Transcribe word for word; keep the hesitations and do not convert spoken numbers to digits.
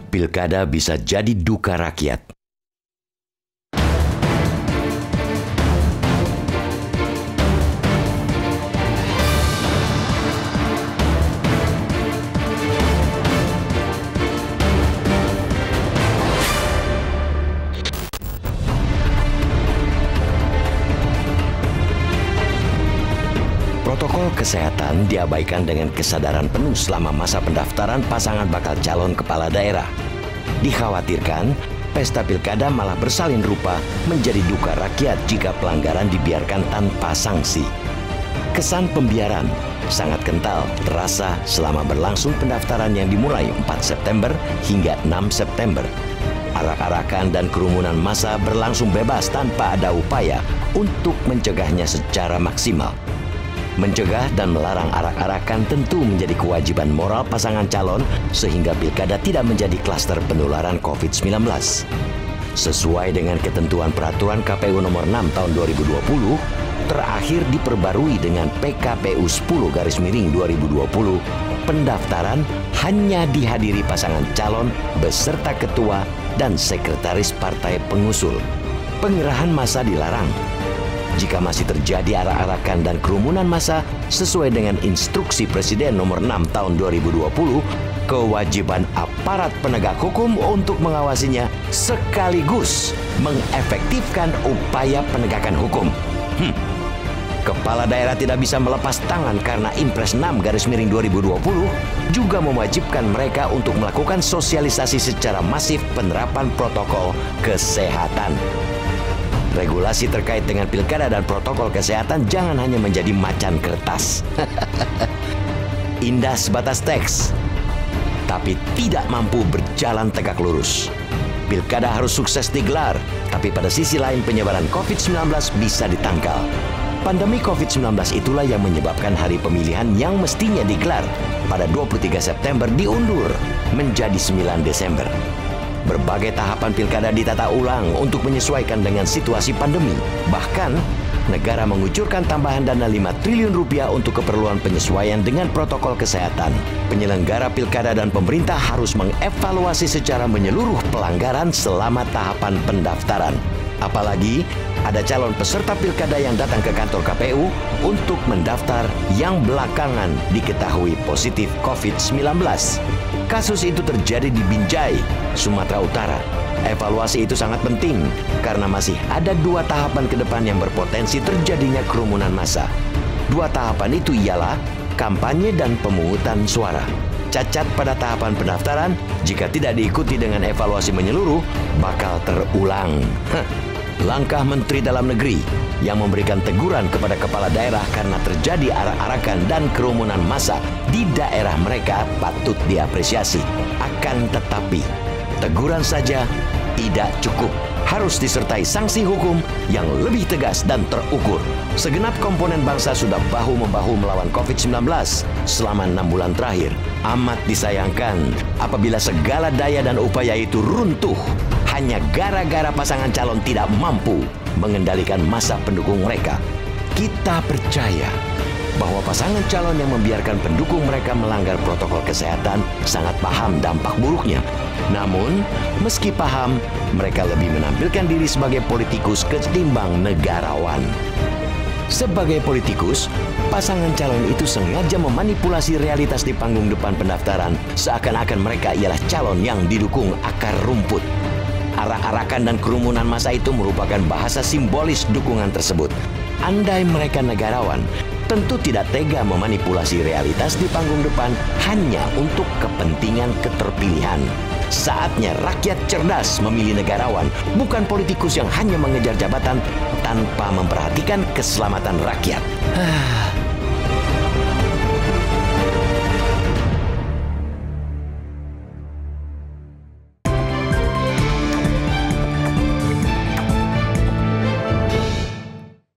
Pilkada bisa jadi duka rakyat. Protokol kesehatan diabaikan dengan kesadaran penuh selama masa pendaftaran pasangan bakal calon kepala daerah. Dikhawatirkan, pesta pilkada malah bersalin rupa menjadi duka rakyat jika pelanggaran dibiarkan tanpa sanksi. Kesan pembiaran sangat kental terasa selama berlangsung pendaftaran yang dimulai empat September hingga enam September. Arak-arakan dan kerumunan massa berlangsung bebas tanpa ada upaya untuk mencegahnya secara maksimal. Mencegah dan melarang arak-arakan tentu menjadi kewajiban moral pasangan calon sehingga pilkada tidak menjadi klaster penularan COVID sembilan belas. Sesuai dengan ketentuan peraturan K P U nomor enam tahun dua ribu dua puluh, terakhir diperbarui dengan P K P U sepuluh garis miring dua ribu dua puluh, pendaftaran hanya dihadiri pasangan calon beserta ketua dan sekretaris partai pengusul. Pengerahan massa dilarang. Jika masih terjadi arak-arakan dan kerumunan massa sesuai dengan instruksi Presiden nomor enam tahun dua ribu dua puluh, kewajiban aparat penegak hukum untuk mengawasinya sekaligus mengefektifkan upaya penegakan hukum. Hmm. Kepala daerah tidak bisa melepas tangan karena Impres enam garis miring dua ribu dua puluh juga mewajibkan mereka untuk melakukan sosialisasi secara masif penerapan protokol kesehatan. Regulasi terkait dengan pilkada dan protokol kesehatan jangan hanya menjadi macan kertas. Indah sebatas teks, tapi tidak mampu berjalan tegak lurus. Pilkada harus sukses digelar, tapi pada sisi lain penyebaran COVID sembilan belas bisa ditangkal. Pandemi COVID sembilan belas itulah yang menyebabkan hari pemilihan yang mestinya digelar pada dua puluh tiga September diundur menjadi sembilan Desember. Berbagai tahapan pilkada ditata ulang untuk menyesuaikan dengan situasi pandemi. Bahkan, negara mengucurkan tambahan dana lima triliun rupiah untuk keperluan penyesuaian dengan protokol kesehatan. Penyelenggara pilkada dan pemerintah harus mengevaluasi secara menyeluruh pelanggaran selama tahapan pendaftaran. Apalagi, ada calon peserta pilkada yang datang ke kantor K P U untuk mendaftar yang belakangan diketahui positif COVID sembilan belas. Kasus itu terjadi di Binjai, Sumatera Utara. Evaluasi itu sangat penting karena masih ada dua tahapan ke depan yang berpotensi terjadinya kerumunan massa. Dua tahapan itu ialah kampanye dan pemungutan suara. Cacat pada tahapan pendaftaran, jika tidak diikuti dengan evaluasi menyeluruh, bakal terulang. Hah. Langkah Menteri Dalam Negeri yang memberikan teguran kepada kepala daerah karena terjadi arak-arakan dan kerumunan massa di daerah mereka patut diapresiasi. Akan tetapi, teguran saja tidak cukup. Harus disertai sanksi hukum yang lebih tegas dan terukur. Segenap komponen bangsa sudah bahu-membahu melawan COVID sembilan belas selama enam bulan terakhir. Amat disayangkan apabila segala daya dan upaya itu runtuh hanya gara-gara pasangan calon tidak mampu mengendalikan massa pendukung mereka. Kita percaya bahwa pasangan calon yang membiarkan pendukung mereka melanggar protokol kesehatan sangat paham dampak buruknya. Namun, meski paham, mereka lebih menampilkan diri sebagai politikus ketimbang negarawan. Sebagai politikus, pasangan calon itu sengaja memanipulasi realitas di panggung depan pendaftaran seakan-akan mereka ialah calon yang didukung akar rumput. Arak-arakan dan kerumunan massa itu merupakan bahasa simbolis dukungan tersebut. Andai mereka negarawan, tentu tidak tega memanipulasi realitas di panggung depan hanya untuk kepentingan keterpilihan. Saatnya rakyat cerdas memilih negarawan, bukan politikus yang hanya mengejar jabatan tanpa memperhatikan keselamatan rakyat.